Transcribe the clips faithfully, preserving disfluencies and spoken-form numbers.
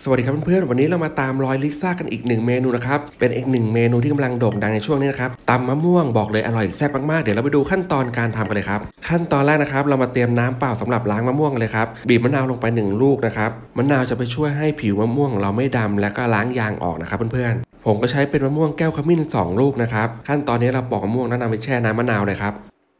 สวัสดีครับเพื่อนๆวันนี้เรามาตามรอยลิซ่ากันอีกหนึ่งเมนูนะครับเป็นอีกหนึ่งเมนูที่กำลังโด่งดังในช่วงนี้นะครับตำมะม่วงบอกเลยอร่อยแซ่บมากๆเดี๋ยวเราไปดูขั้นตอนการทำกันเลยครับขั้นตอนแรกนะครับเรามาเตรียมน้ำเปล่าสำหรับล้างมะม่วงกันเลยครับบีบมะนาวลงไปหนึ่งลูกนะครับมะนาวจะไปช่วยให้ผิวมะม่วงเราไม่ดำและก็ล้างยางออกนะครับเพื่อนๆผมก็ใช้เป็นมะม่วงแก้วขมิ้นสองลูกนะครับขั้นตอนนี้เราปอกมะม่วงแล้วนำไปแช่น้ำมะนาวเลยครับ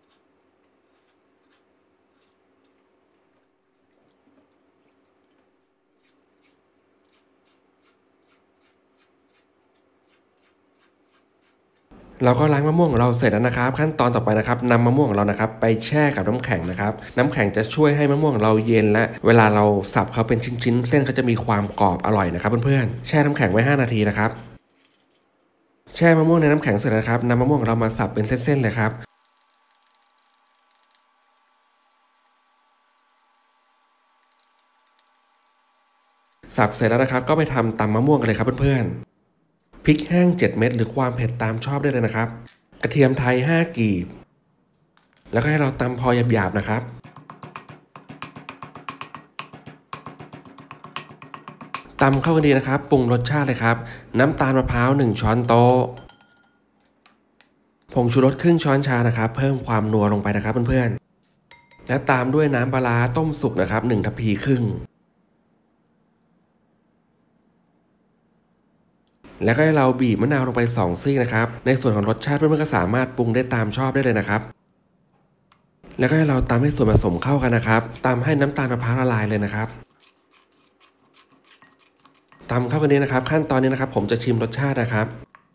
เราก็ล้างมะม่วงของเราเสร็จแล้วนะครับขั้นตอนต่อไปนะครับนำมะม่วงของเรานะครับไปแช่กับน้ำแข็งนะครับน้ำแข็งจะช่วยให้มะม่วงเราเย็นและเวลาเราสับเขาเป็นชิ้นๆเส้นเขาจะมีความกรอบอร่อยนะครับเพื่อนๆแช่น้ำแข็งไว้ห้านาทีนะครับแช่มะม่วงในน้ำแข็งเสร็จแล้วครับนำมะม่วงเรามาสับเป็นเส้นๆเลยครับสับเสร็จแล้วนะครับก็ไปทำตำมะม่วงกันเลยครับเพื่อนๆพริกแห้งเจ็ดเม็ดหรือความเผ็ดตามชอบได้เลยนะครับกระเทียมไทยห้ากีบแล้วก็ให้เราตำพอหยาบๆนะครับตำเข้ากันดีนะครับปรุงรสชาติเลยครับน้ำตาลมะพร้าวหนึ่งช้อนโต๊ะผงชูรสครึ่งช้อนชานะครับเพิ่มความนัวลงไปนะครับเพื่อนๆแล้วตามด้วยน้ำปลาต้มสุกนะครับหนึ่งทัพพีครึ่งแล้วก็ให้เราบีบมะนาวลงไปสองซี่นะครับในส่วนของรสชาติเพื่อนๆก็สามารถปรุงได้ตามชอบได้เลยนะครับแล้วก็ให้เราตำให้ส่วนผสมเข้ากันนะครับตำให้น้ำตาลมะพร้าวละลายเลยนะครับตำเข้ากันนี้นะครับขั้นตอนนี้นะครับผมจะชิมรสชาตินะครับ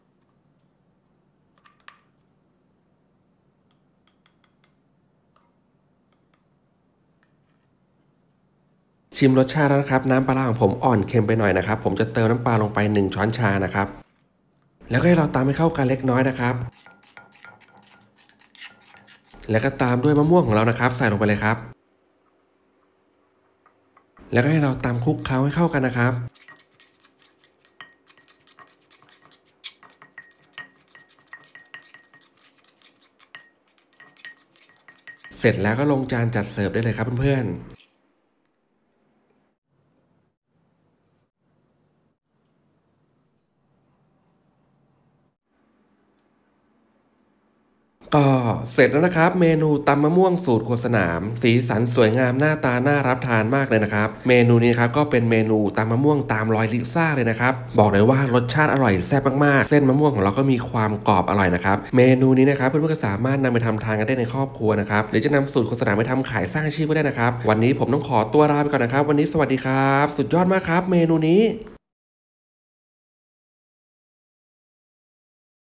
ชิมรสชาติแล้วนะครับน้ำปลาของผมอ่อนเค็มไปหน่อยนะครับผมจะเติมน้ำปลาลงไปหนึ่งช้อนชานะครับแล้วก็ให้เราตำให้เข้ากันเล็กน้อยนะครับแล้วก็ตามด้วยมะม่วงของเรานะครับใส่ลงไปเลยครับแล้วก็ให้เราตำคลุกเคล้าให้เข้ากันนะครับเสร็จแล้วก็ลงจานจัดเสิร์ฟได้เลยครับเพื่อนๆก็เสร็จแล้วนะครับเมนูตำมะม่วงสูตรครัวสนามสีสันสวยงามหน้าตาน่ารับทานมากเลยนะครับเมนูนี้ครับก็เป็นเมนูตำมะม่วงตามรอยลิซ่าเลยนะครับบอกเลยว่ารสชาติอร่อยแซ่บมากๆเส้นมะม่วงของเราก็มีความกรอบอร่อยนะครับเมนูนี้นะครับเพื่อนๆก็สามารถนำไปทำทานกันได้ในครอบครัวนะครับหรือจะนำสูตรครัวสนามไปทำขายสร้างอาชีพก็ได้นะครับวันนี้ผมต้องขอตัวลาไปก่อนนะครับวันนี้สวัสดีครับสุดยอดมากครับเมนูนี้